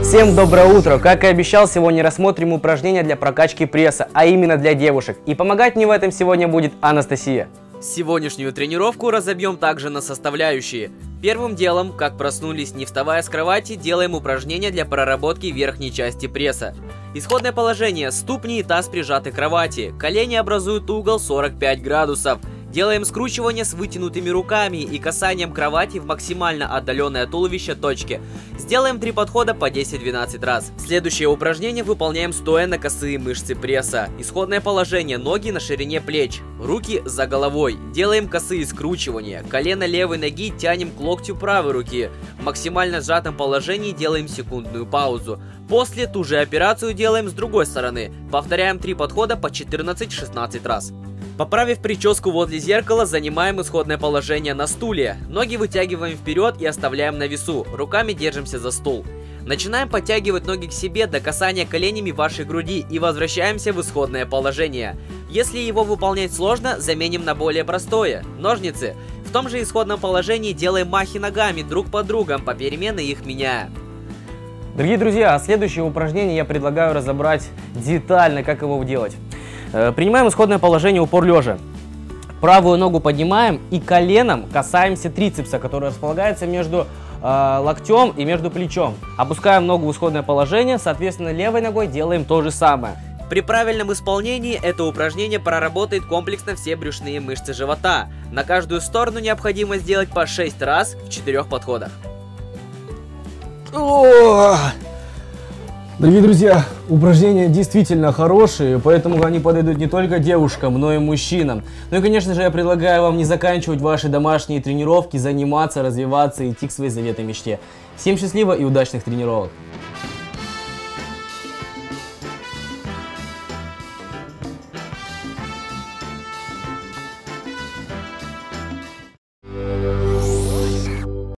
Всем доброе утро! Как и обещал, сегодня рассмотрим упражнения для прокачки пресса, а именно для девушек. И помогать мне в этом сегодня будет Анастасия. Сегодняшнюю тренировку разобьем также на составляющие. Первым делом, как проснулись, не вставая с кровати, делаем упражнения для проработки верхней части пресса. Исходное положение: ступни и таз прижаты к кровати, колени образуют угол 45 градусов. Делаем скручивание с вытянутыми руками и касанием кровати в максимально отдаленное от туловища точки. Сделаем 3 подхода по 10-12 раз. Следующее упражнение выполняем стоя на косые мышцы пресса. Исходное положение: ноги на ширине плеч, руки за головой. Делаем косые скручивания. Колено левой ноги тянем к локтю правой руки. В максимально сжатом положении делаем секундную паузу. После ту же операцию делаем с другой стороны. Повторяем 3 подхода по 14-16 раз. Поправив прическу возле зеркала, занимаем исходное положение на стуле. Ноги вытягиваем вперед и оставляем на весу. Руками держимся за стул. Начинаем подтягивать ноги к себе до касания коленями вашей груди и возвращаемся в исходное положение. Если его выполнять сложно, заменим на более простое. Ножницы. В том же исходном положении делаем махи ногами друг под другом, попеременно их меняя. Дорогие друзья, следующее упражнение я предлагаю разобрать детально, как его делать. Принимаем исходное положение упор лежа. Правую ногу поднимаем и коленом касаемся трицепса, который располагается между локтем и между плечом. Опускаем ногу в исходное положение, соответственно, левой ногой делаем то же самое. При правильном исполнении это упражнение проработает комплексно все брюшные мышцы живота. На каждую сторону необходимо сделать по 6 раз в 4 подходах. Дорогие друзья, упражнения действительно хорошие, поэтому они подойдут не только девушкам, но и мужчинам. Ну и, конечно же, я предлагаю вам не заканчивать ваши домашние тренировки, заниматься, развиваться и идти к своей заветной мечте. Всем счастливо и удачных тренировок!